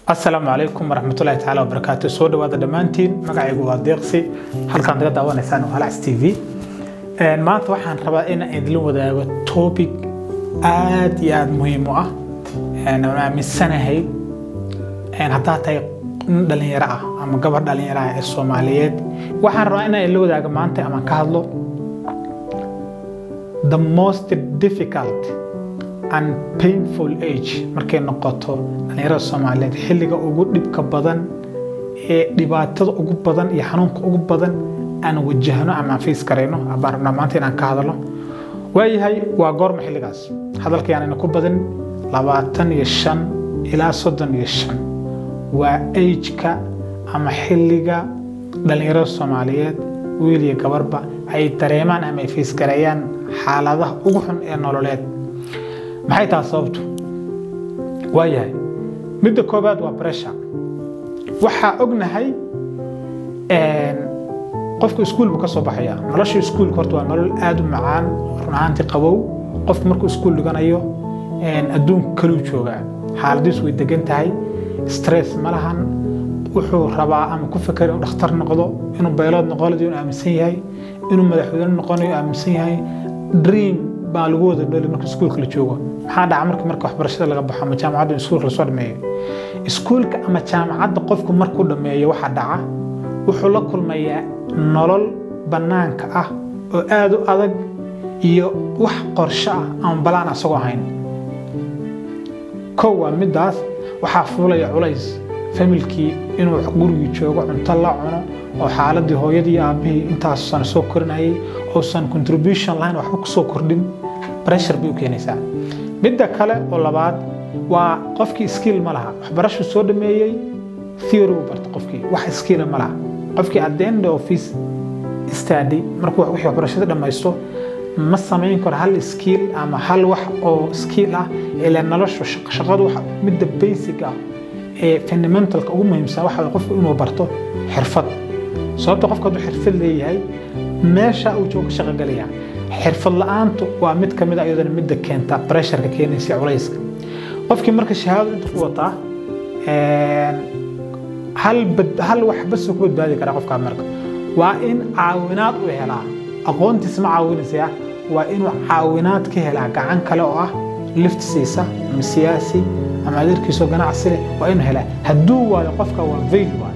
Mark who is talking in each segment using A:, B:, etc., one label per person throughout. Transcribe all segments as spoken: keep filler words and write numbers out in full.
A: السلام عليكم ورحمة الله تعالى وبركاته. سود وهذا دمانتين مقعي قواد ديقسي هل كان دقا داوانا سانو هلعس تي في ما توحان ربا إنا إدلو وذا توبيك آد ياد مهمة أنا من السنة هاي أنا حتى تاي دلين يرعى أما قبر دلين يرعى الصوماليات وحان رأينا إدلو وذا قمانتي أما كهدلو the most difficult and painful age markay noqoto dhalinyarada Soomaaliyeed xilliga ugu dhibka badan ee dhibaatada ugu badan iyo xanuunka ugu badan aan wajahno ama face kareyno abaarna maanta inaan ka hadalno waayahay waa goorma xilligaas hadalka yaana ku badan labaatan iyo shan ilaa soddon iyo shan waa age-ka ama xilliga dhalinyarada Soomaaliyeed wiil iyo gabarba ay dareemaan ama ay face karayaan xaaladaha ugu xun ee nololeed maxay taas sababtu waayahay midda koobaad waa pressure waxa ognahay een qofku iskuul ka soo baxaya nolosha iskuul horta waa nolol aad u macaan runaanti qabow qof markuu iskuul dhiganayo een adduun kale u jooga xaaladiisu way degan tahay stress ma lahan wuxuu rabaa ama ku fikir inuu dhakhtar noqdo inuu baylood noqdo inuu aaminsan yahay inuu madaxweyne noqonayo aaminsan yahay dream baa lagu wada dhalin marka iskuulka la joogo maxaa dhaca marka marka waxbarashada laga baxo ama jaamacadda iskuulka la soo dhameeyo iskuulka ama jaamacadda qofku markuu dhameeyo waxa dhaca wuxuu la kulmayaa nolol banaanka ah oo aad u adag iyo wax qorshe ah aan balaan asagoo ahayn koowa midaas waxa fuulaya culays familkii inuu guriga joogo cunto la cuno oo xaaladii hooyadii aabihii intaas san soo korinayay oo san contribution line wax ku soo kordhin pressure bay u keenaysaa midda kale oo labaad waa qofkii skill ma laha waxbarasho soo dhameeyay theory u barta qofkii wax skill ma laha qofkii at the end of his study markuu wax waxbarashada dhamaysto ma sameyn karo hal skill ama hal wax oo skill ah ila nolosha shaqadu wax midda basic ah ee fundamental ugu muhiimsan waxa qofku inuu barto xirfad sababta qofka uu xirfad leeyahay meesha uu joogo shaqo galaya xirfad la'aantu waa mid kamid ah iyadana midda keenta pressure ka keenaysa culayska qofkii marka shahaado inta ku wata ee hal hal wax bas ku badbaadi kara qofka marka waa in caawinaad u helaa aqoontiisa ma caawinaysa waa inuu caawinaad ka helaa gacan kale oo ah lift siisa ama siyaasi ama adeerkiiso ganacsi leh waa inuu helaa hadduu waayo qofka waa fail waa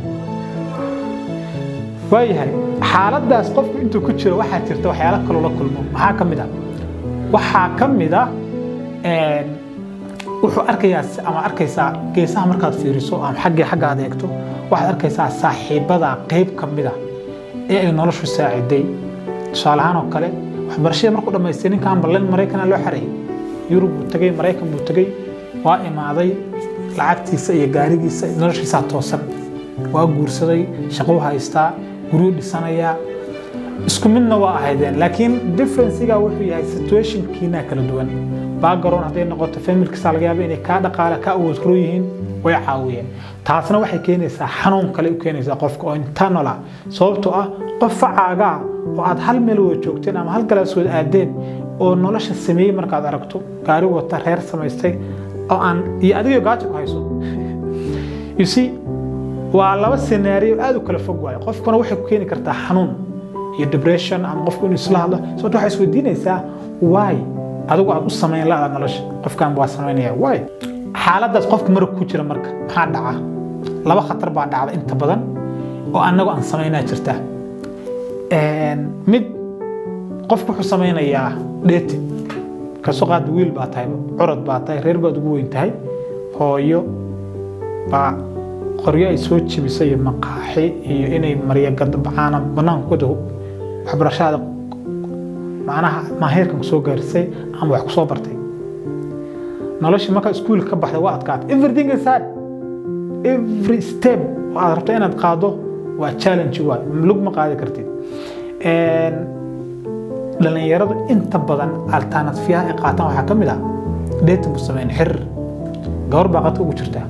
A: waayahay xaaladaas qofku intuu ku jiro waxa jirta waxyaalo kale la kulmo maxaa kamid ah waxa kamid ah een wuxuu arkayaa ama arkaysaa geesaha markaad fiiriso ama xagga xagga aad eegto waxaad arkaysaa saaxiibada qayb kamid ah ee ay noloshu saaciday tusaalahaan oo kale waxbarashada markuu dhameystay ninkan ballan Mareykan loo xareeyay Yurub uu tagay Mareykan uu tagay waa imaaday lacagtiisa iyo gaarigiisa noloshiisa toosan waa guursaday shaqo haystaa guriga dhisanaya isku midna waa ahaydeen laakiin difference-ga wuxuu yahay situation kiina kala duwan background haday noqoto family-kiisa laga yaabo inay ka dhaqaale ka awood ku yihiin way caawiyeen taasna waxay keenaysaa xanuun kale u keenaysaa qofka oo internal ah sababtoo ah qof facaaga oo aad hal meel wada joogteen ama hal galaas wada aadeen oo nolosha sameeyay markaad aragto gaari wata reer samaystay oo aan iyo adiga gaajo ku hayso you see waa laba scenario aad u kala fog waay qofkuna waxay ku keeni kartaa xanuun iyo depression ama qofku inuu isla hadlo sababtoo waxay isweydiinaysaa why adigu aad u sameyn la nolosha qofkan waa sameynaya why xaaladaas qofka marka ku jira marka maxaa dhaca laba khatar baa dhacda inta badan oo anagu aan sameynaa jirta een mid qofku wuxuu sameynayaa date ka soo qaad wiil baa tahay curad baa tahay reer baad ugu weyn tahay hooyo baa qoryo ay soo jibisay maqaaxi iyo inay mariya gadbacana banaanka ku dhow waxbarashada macnaha ma heerkan soo gaarsay ama wax ku soo bartay nolosha marka iskuul ka baxday waa adkaat everything is hard every step aad rabto inaad qaado waa challenge waa lug ma qaadi kartid een dhalinyaradu inta badan alternative ay qaataan waxa kamid ah date musameyn xir gabar baa qad ugu jirta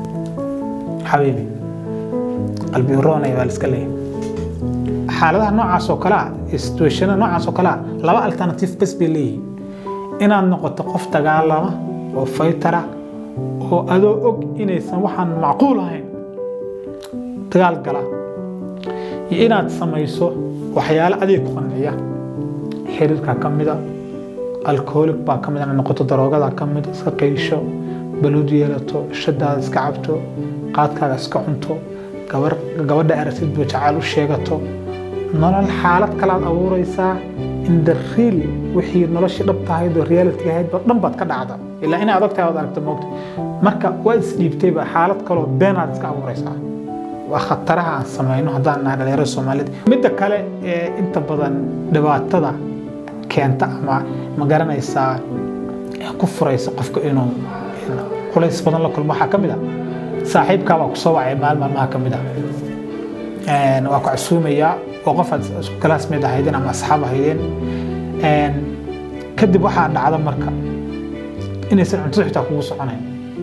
A: حبيبي قلبي ورونا يبقى الاسكاليه حالتها نوع سوكلا situation نوع سوكلا لبا alternative بس بلي إن النقطة قف تجعلها وفيترة oo adoo og inaysan waxaan macquul ahayn dagaal gala iyo inaad samayso waxyaalo adiga ku qanciya xiriirka ka mid ah alcoholic baa ka mid ah noqoto daroogada ka mid iska qeysho balud yeelato shadaad iska cabto qaadkaaga iska cunto gabar gabadha aragtid buu jacayl u sheegato nolol xaalad kala aad abuuraysaa in the real wixii noloshii dhabta ahayd oo reality ahayd ba dhan baad ka dhacda ilaa inay adag tahay aad aragto moogta marka waa isdhiibtayba xaalad kaloo beenaad iska abuuraysaa waa khataraha aan samayno haddaan nahay dhalinyarada Soomaaliyeed midda kale ee inta badan dhibaatada keenta ama ma garanaysaa ku furaysa qofka inuu culays badan la kulmo waxa kamid ah saaxiibka baa ku soo wacay maalmaha kamid ah een waa ku casuumaya oo qof isku classmate ahaydeen ama asxaab ahaydeen een kadib waxa dhacda marka inay san cunto xitaa kugu soconayn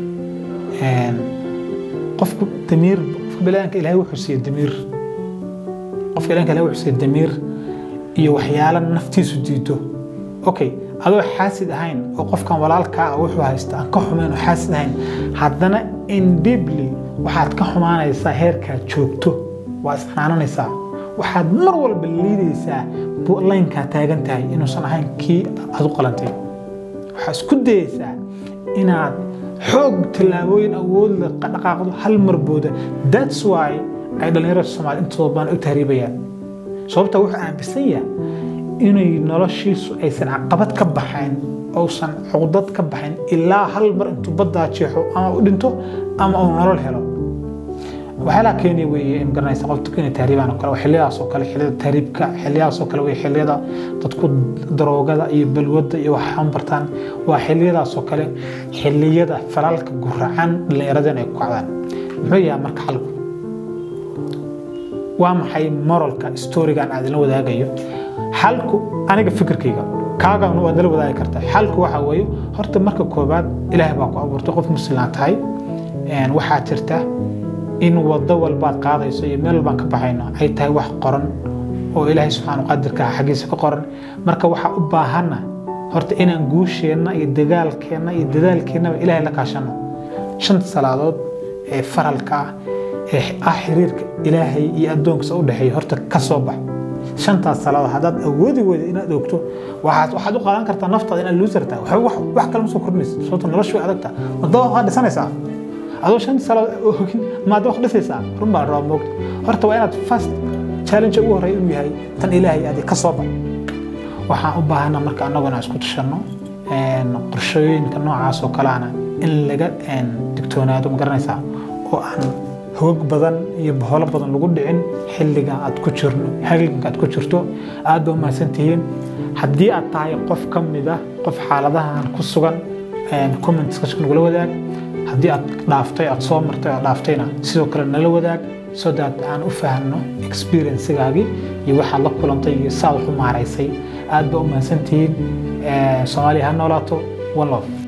A: een qofku damiir bilaanka ilaahay wuxuu siiyay damiir qofka ilaahay ilaahay wuxuu siiyay damiir iyo waxyaalo naftiisu diido okay adoo xaasid ahayn oo qofkan walaalka ah wuxuu haystaa ka xumaan oo xaasid ahayn haddana in deeply waxaad ka xumaanaysaa heerka joogto waa isxanaanaysaa waxaad mar walba liidaysaa line-ka taagan tahay inuusan ahayn kii aad u qalantay waxaad isku dayaysaa inaad xoog tilaabooyin awood la dhaqaaqdo hal mar booda that's why ay dhalinyarada Soomaaliyeed intooda badan u tahriibayaan sababta wuxuu aaminsan yahay inay noloshiisu aysan caqabad ka baxayn oosan cudad ka baxayn ilaa hal mar intuu badda jeexo ama u dhinto ama uu nolol helo waxa la keenay weeye in garanaysa qofka inay tahriibaan kale xilliyaas oo kale xilliyada tahriibka xilliyaas oo kale way xilliyada dadku daroogada iyo balwada iyo waxaan bartaan waa xilliyadaas oo kale xilliyada falaalka guracan dhalinyarada ay ku kacdaan muxuu yahay marka xalku waa maxay moralka storygan aad la wadaagayo xalku aniga fikirkayga kaaga uu wada la wadaagi kartaa xalku waxa weeye horta marka koobaad ilaahay baa ku abuurtay qof muslim tahay een waxa jirta in wada walba qaadayso iyo meel baan ka baxayna ay tahay wax qoran oo ilaahay subhanahu qadirka xaqiisa ka qoran marka waxa u baahana horta inaan guusheena iyo dagaalkeena iyo dadaalkeena ilaahay la kaashano shan salaadood ee faralka ee xiriirka ilaahay iyo adoonkiisa u dhaxay horta ka soo bax shanta salaadood hadaad awoodi weydo inaad ogto waxaad waxaad u qaadan kartaa naftaada inaad luusarta wax wax kale ma soo kordhinayso sababta noloshu way adagtaa wadada waxaad dhisanaysaa adoo shan salaadood ma aad wax dhisaysaa run baa roo moogta horta waa inaad first challenge ugu horeeyo inuu yahay tan ilaahay aad ka soo bax waxaan u baahanaa marka anaguna isku tashano een qorshooyinka noocaas oo kale ana in laga een digtoonaado ma garanaysaa oo aan hoog badan iyo baholo badan lagu dhicin xilliga aad ku jirno halka aad ku jirto aad baa maasantihiin haddii aad tahay qof kamid ah qof xaaladahan ku sugan een comment section ugu wadaag haddii aad dhaaftay aad soo martay aad dhaaftayna sidoo kale nala wadaag so that aan u fahanno experience-gaagi iyo waxa la kulantay iyo saad u maareysay aad baa u maasantihiin ee Soomaaliya ha noolaato one love